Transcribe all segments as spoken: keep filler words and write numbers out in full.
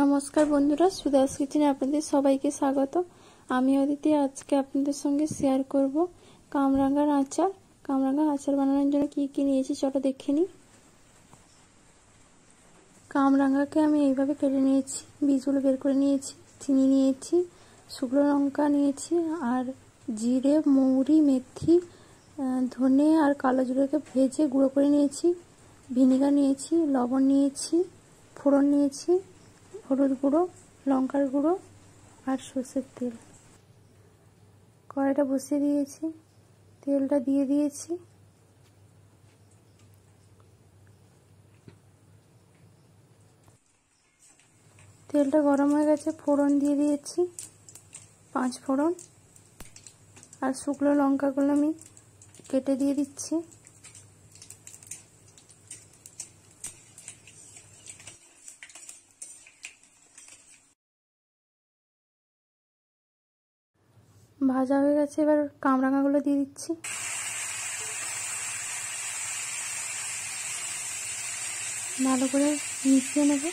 नमस्कार बंधुरा सुदास किचेने आपनादेर सबाइके स्वागत। आमी अदिति आजके आपनादेर संगे शेयर करब कामरांगार आचार। कामरांगार आचार बानानोर जोन्नो कि कि नियेछि चलो देखे निई। कामरांगाके आमी एइभाবে केटे नियेछि, बीजगुलो बेर करे नियेछि, चिनि नियेछि, शुकनो लंका नियेछि आर जिरे मौरी मेथी धने आर कालो जिरेके भेजे गुঁড়ো करे नियेछि, ভিনিগার নিয়েছি, লবণ নিয়েছি, ফোড়ন নিয়েছি, হলুদ গুঁড়ো, লঙ্কার গুঁড়ো আর সরষের তেল। কড়াইটা বসিয়ে দিয়েছি, তেলটা দিয়ে দিয়েছি। তেলটা গরম হয়ে গেছে, ফোড়ন দিয়ে দিয়েছি, পাঁচ ফোড়ন আর শুকনো লঙ্কাগুলো আমি কেটে দিয়ে দিচ্ছি। ভাজা হয়ে গেছে, এবার কামরাঙাগুলো দিয়ে দিচ্ছি। ভালো করে মিশিয়ে নেব।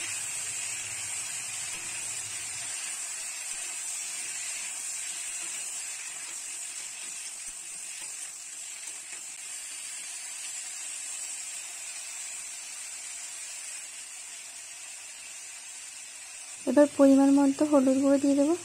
এবার পরিমাণ মতো হলুদ গুঁড়ো দিয়ে দেবো।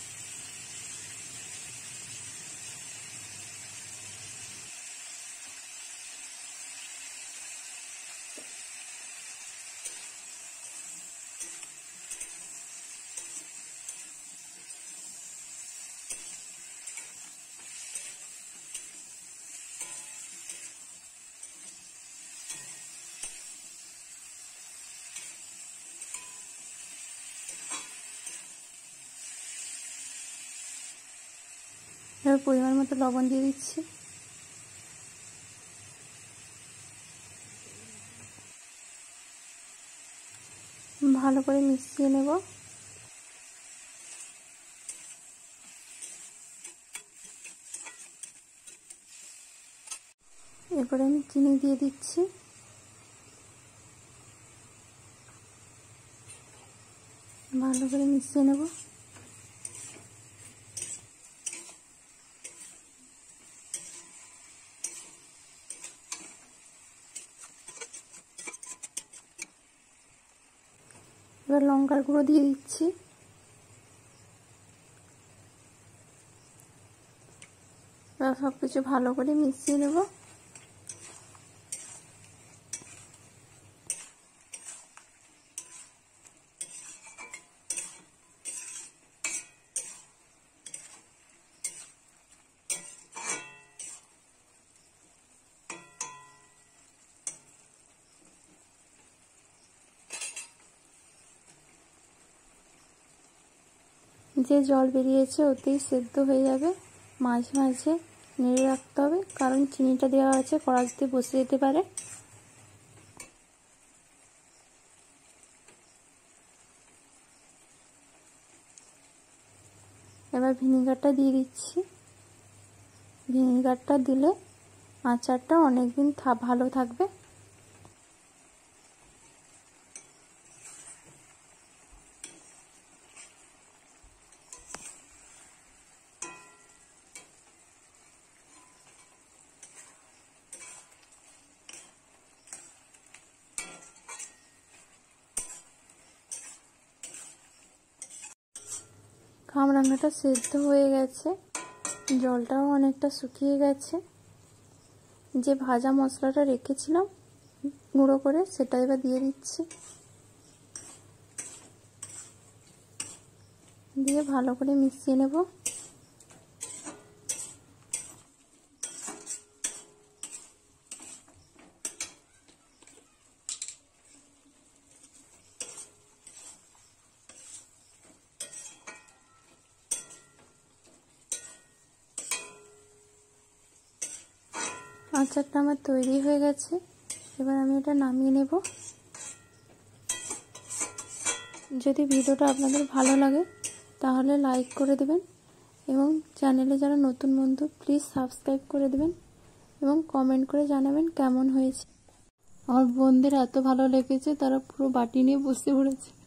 এবার পরিমাণ মতো লবণ দিয়ে দিচ্ছি। ভালো করে মিশিয়ে নেব। এরপরে আমি চিনি দিয়ে দিচ্ছি। ভালো করে মিশিয়ে নেব। এবার লঙ্কার গুঁড়ো দিয়ে দিচ্ছি। এবার সব কিছু ভালো করে মিশিয়ে নেব। যে জল বেরিয়েছে ওতেই সেদ্ধ হয়ে যাবে। মাঝে মাঝে নেড়ে রাখতে হবে, কারণ চিনিটা দেওয়া আছে, কড়াইতে বসে যেতে পারে। এবার ভিনিগারটা দিয়ে দিচ্ছি। ভিনিগারটা দিলে আচারটা অনেকদিন ভালো থাকবে। কামরাঙাটা সেদ্ধ হয়ে গেছে, জলটাও অনেকটা শুকিয়ে গেছে। যে ভাজা মশলাটা রেখেছিলাম গুঁড়ো করে, সেটা এবার দিয়ে দিচ্ছি। দিয়ে ভালো করে মিশিয়ে নেব। আচারটা আমার তৈরি হয়ে গেছে, এবার আমি এটা নামিয়ে নেব। যদি ভিডিওটা আপনাদের ভালো লাগে তাহলে লাইক করে দেবেন এবং চ্যানেলে যারা নতুন বন্ধু প্লিজ সাবস্ক্রাইব করে দেবেন এবং কমেন্ট করে জানাবেন কেমন হয়েছে। আমার বোনদের এত ভালো লেগেছে, তারা পুরো বাটি নিয়ে বসে পড়েছে।